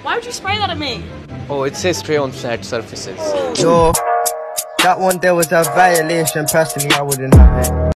Why would you spray that at me? Oh, it says spray on flat surfaces. Yo, that one there was a violation. Personally, I wouldn't have it.